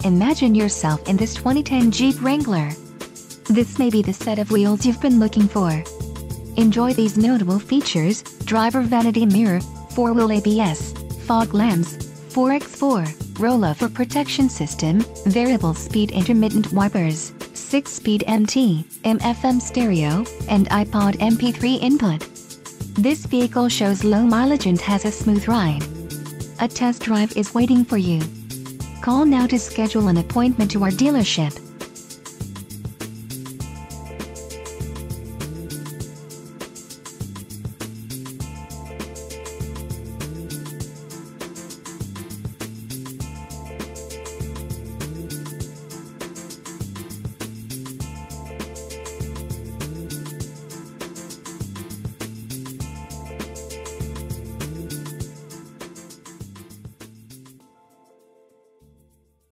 Imagine yourself in this 2010 Jeep Wrangler. This may be the set of wheels you've been looking for. Enjoy these notable features: driver vanity mirror, 4-wheel ABS, fog lamps, 4x4, roll-over protection system, variable speed intermittent wipers, 6-speed AM/FM stereo, and iPod MP3 input. This vehicle shows low mileage and has a smooth ride. A test drive is waiting for you. Call now to schedule an appointment to our dealership.